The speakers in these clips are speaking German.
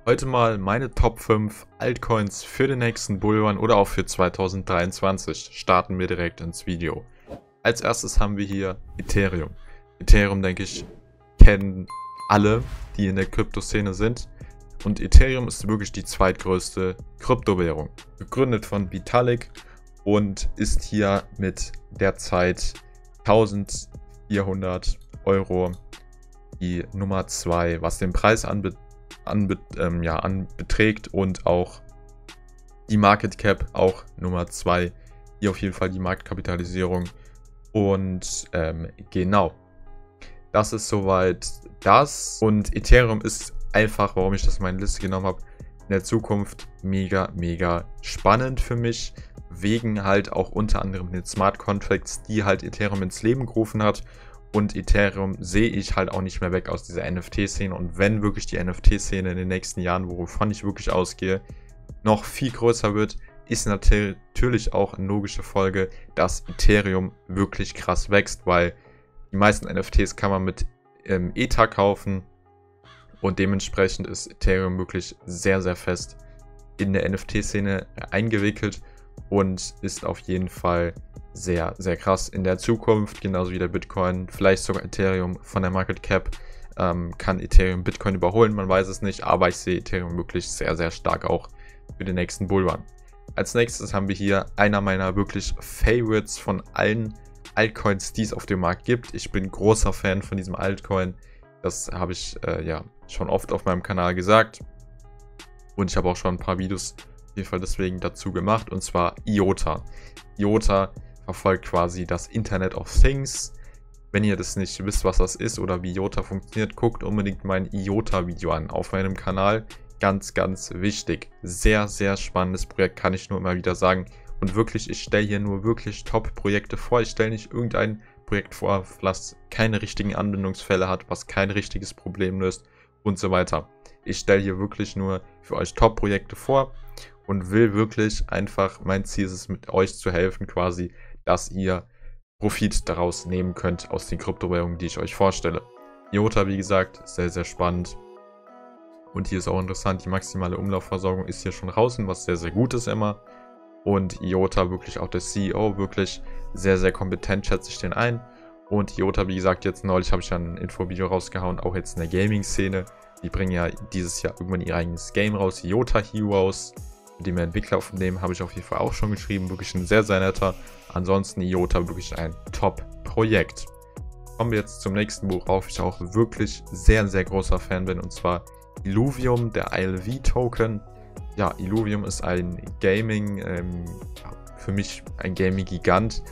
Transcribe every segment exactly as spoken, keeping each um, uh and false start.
Heute mal meine Top fünf Altcoins für den nächsten Bullrun oder auch für zweitausenddreiundzwanzig. Starten wir direkt ins Video. Als erstes haben wir hier Ethereum. Ethereum, denke ich, kennen alle, die in der Kryptoszene sind. Und Ethereum ist wirklich die zweitgrößte Kryptowährung. Gegründet von Vitalik und ist hier mit derzeit eintausendvierhundert Euro die Nummer zwei, was den Preis anbetrifft. An, ähm, ja, an beträgt und auch die Market Cap auch Nummer zwei. Hier auf jeden Fall die Marktkapitalisierung. Und ähm, genau, das ist soweit das. Und Ethereum ist einfach, warum ich das in meine Liste genommen habe, in der Zukunft mega, mega spannend für mich. Wegen halt auch unter anderem den Smart Contracts, die halt Ethereum ins Leben gerufen hat. Und Ethereum sehe ich halt auch nicht mehr weg aus dieser N F T-Szene. Und wenn wirklich die N F T-Szene in den nächsten Jahren, wovon ich wirklich ausgehe, noch viel größer wird, ist natürlich auch eine logische Folge, dass Ethereum wirklich krass wächst, weil die meisten N F Ts kann man mit ähm, Ether kaufen. Und dementsprechend ist Ethereum wirklich sehr, sehr fest in der N F T-Szene eingewickelt und ist auf jeden Fall sehr, sehr krass in der Zukunft, genauso wie der Bitcoin, vielleicht sogar Ethereum von der Market Cap, ähm, kann Ethereum Bitcoin überholen, man weiß es nicht, aber ich sehe Ethereum wirklich sehr, sehr stark auch für den nächsten Bullrun. Als nächstes haben wir hier einer meiner wirklich Favorites von allen Altcoins, die es auf dem Markt gibt. Ich bin großer Fan von diesem Altcoin, das habe ich äh, ja schon oft auf meinem Kanal gesagt und ich habe auch schon ein paar Videos auf jeden Fall deswegen dazu gemacht, und zwar I O T A. I O T A verfolgt quasi das Internet of Things. Wenn ihr das nicht wisst, was das ist oder wie I O T A funktioniert, guckt unbedingt mein I O T A-Video an auf meinem Kanal. Ganz, ganz wichtig. Sehr, sehr spannendes Projekt, kann ich nur immer wieder sagen. Und wirklich, ich stelle hier nur wirklich Top-Projekte vor. Ich stelle nicht irgendein Projekt vor, was keine richtigen Anwendungsfälle hat, was kein richtiges Problem löst und so weiter. Ich stelle hier wirklich nur für euch Top-Projekte vor und will wirklich einfach, mein Ziel ist es, mit euch zu helfen quasi, dass ihr Profit daraus nehmen könnt aus den Kryptowährungen, die ich euch vorstelle. I O T A, wie gesagt, sehr, sehr spannend. Und hier ist auch interessant, die maximale Umlaufversorgung ist hier schon draußen, was sehr, sehr gut ist immer. Und I O T A, wirklich auch der C E O, wirklich sehr, sehr kompetent, schätze ich den ein. Und I O T A, wie gesagt, jetzt neulich habe ich ja ein Infovideo rausgehauen, auch jetzt in der Gaming-Szene. Die bringen ja dieses Jahr irgendwann ihr eigenes Game raus, I O T A Heroes. Mit dem Entwickler von dem habe ich auf jeden Fall auch schon geschrieben. Wirklich ein sehr, sehr netter. Ansonsten I O T A wirklich ein Top-Projekt. Kommen wir jetzt zum nächsten Buch, worauf ich auch wirklich sehr, sehr großer Fan bin. Und zwar Illuvium, der I L V-Token. Ja, Illuvium ist ein Gaming, ähm, für mich ein Gaming-Gigant.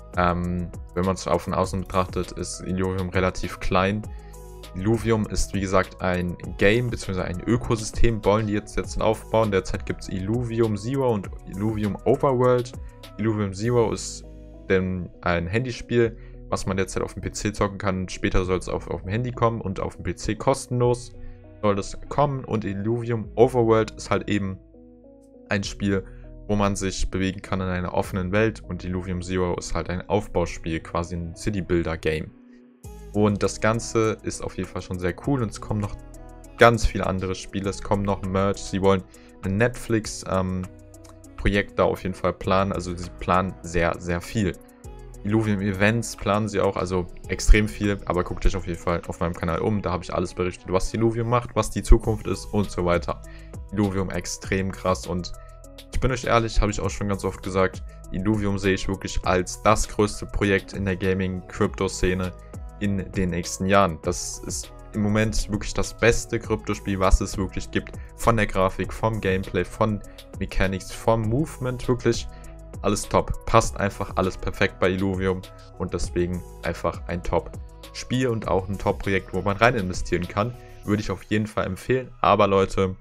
Ähm, wenn man es von außen betrachtet, ist Illuvium relativ klein. Illuvium ist, wie gesagt, ein Game bzw. ein Ökosystem, wollen die jetzt, jetzt aufbauen. Derzeit gibt es Illuvium Zero und Illuvium Overworld. Illuvium Zero ist denn ein Handyspiel, was man derzeit auf dem P C zocken kann. Später soll es auf, auf dem Handy kommen und auf dem P C kostenlos soll das kommen. Und Illuvium Overworld ist halt eben ein Spiel, wo man sich bewegen kann in einer offenen Welt. Und Illuvium Zero ist halt ein Aufbauspiel, quasi ein City-Builder-Game. Und das Ganze ist auf jeden Fall schon sehr cool und es kommen noch ganz viele andere Spiele, es kommen noch Merch, sie wollen ein Netflix-Projekt ähm, da auf jeden Fall planen, also sie planen sehr, sehr viel. Illuvium Events planen sie auch, also extrem viel, aber guckt euch auf jeden Fall auf meinem Kanal um, da habe ich alles berichtet, was Illuvium macht, was die Zukunft ist und so weiter. Illuvium extrem krass und ich bin euch ehrlich, habe ich auch schon ganz oft gesagt, Illuvium sehe ich wirklich als das größte Projekt in der Gaming-Krypto-Szene in den nächsten Jahren. Das ist im Moment wirklich das beste Kryptospiel, was es wirklich gibt. Von der Grafik, vom Gameplay, von Mechanics, vom Movement, wirklich alles top. Passt einfach alles perfekt bei Illuvium und deswegen einfach ein Top-Spiel und auch ein Top-Projekt, wo man rein investieren kann. Würde ich auf jeden Fall empfehlen. Aber Leute,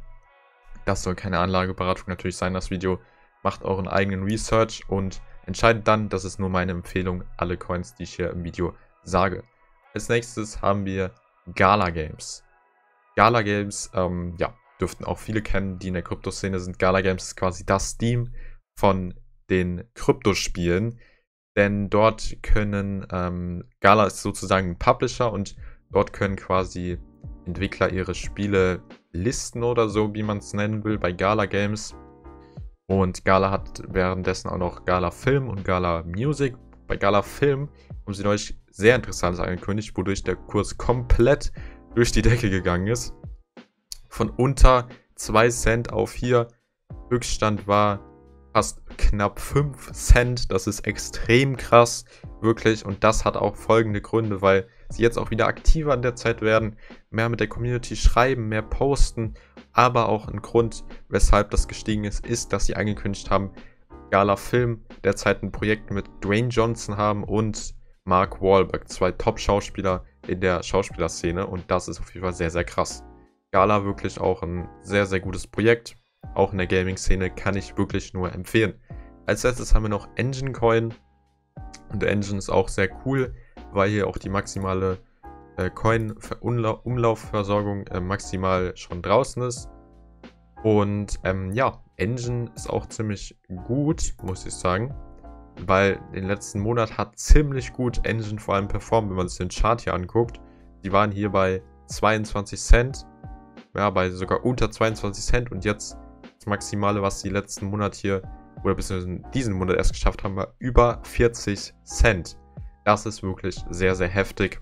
das soll keine Anlageberatung natürlich sein, das Video. Macht euren eigenen Research und entscheidet dann, das ist nur meine Empfehlung, alle Coins, die ich hier im Video sage. Als nächstes haben wir Gala Games. Gala Games, ähm, ja, dürften auch viele kennen, die in der Kryptoszene sind. Gala Games ist quasi das Steam von den Kryptospielen, denn dort können, ähm, Gala ist sozusagen ein Publisher und dort können quasi Entwickler ihre Spiele Listen oder so, wie man es nennen will, bei Gala Games. Und Gala hat währenddessen auch noch Gala Film und Gala Music. Bei Gala Film haben sie neulich sehr Interessantes angekündigt, wodurch der Kurs komplett durch die Decke gegangen ist. Von unter zwei Cent auf hier. Höchststand war fast knapp fünf Cent. Das ist extrem krass, wirklich. Und das hat auch folgende Gründe, weil sie jetzt auch wieder aktiver in der Zeit werden, mehr mit der Community schreiben, mehr posten. Aber auch ein Grund, weshalb das gestiegen ist, ist, dass sie angekündigt haben, Gala Film derzeit ein Projekt mit Dwayne Johnson haben und Mark Wahlberg, zwei Top-Schauspieler in der Schauspielerszene. Und das ist auf jeden Fall sehr, sehr krass. Gala wirklich auch ein sehr, sehr gutes Projekt. Auch in der Gaming-Szene kann ich wirklich nur empfehlen. Als letztes haben wir noch Engine Coin. Und der Engine ist auch sehr cool, weil hier auch die maximale äh, Coin-Umlaufversorgung äh, maximal schon draußen ist. Und ähm, ja, Engine ist auch ziemlich gut, muss ich sagen. Weil den letzten Monat hat ziemlich gut Engine vor allem performt, wenn man sich den Chart hier anguckt. Die waren hier bei zweiundzwanzig Cent. Ja, bei sogar unter zweiundzwanzig Cent. Und jetzt das Maximale, was die letzten Monat hier, oder beziehungsweise diesen Monat erst geschafft haben, war über vierzig Cent. Das ist wirklich sehr, sehr heftig.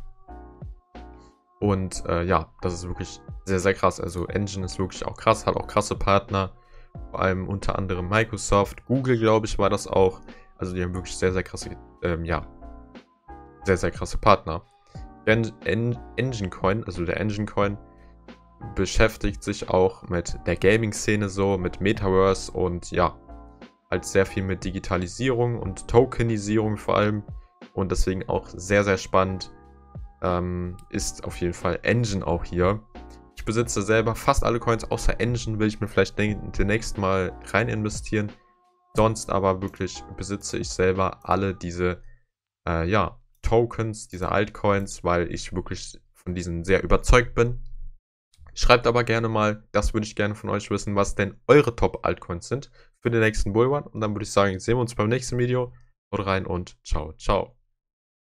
Und äh, ja, das ist wirklich sehr, sehr krass. Also Engine ist wirklich auch krass, hat auch krasse Partner. Vor allem unter anderem Microsoft, Google, glaube ich, war das auch. Also die haben wirklich sehr, sehr krasse, ähm, ja, sehr, sehr krasse Partner. En en Engine Coin, also der Engine Coin, beschäftigt sich auch mit der Gaming-Szene so, mit Metaverse und ja, halt sehr viel mit Digitalisierung und Tokenisierung vor allem. Und deswegen auch sehr, sehr spannend ähm, ist auf jeden Fall Engine auch hier. Ich besitze selber fast alle Coins, außer Engine will ich mir vielleicht demnächst mal rein investieren. Sonst aber wirklich besitze ich selber alle diese äh, ja, Tokens, diese Altcoins, weil ich wirklich von diesen sehr überzeugt bin. Schreibt aber gerne mal, das würde ich gerne von euch wissen, was denn eure Top-Altcoins sind für den nächsten Bullrun. Und dann würde ich sagen, sehen wir uns beim nächsten Video. Haut rein und ciao, ciao.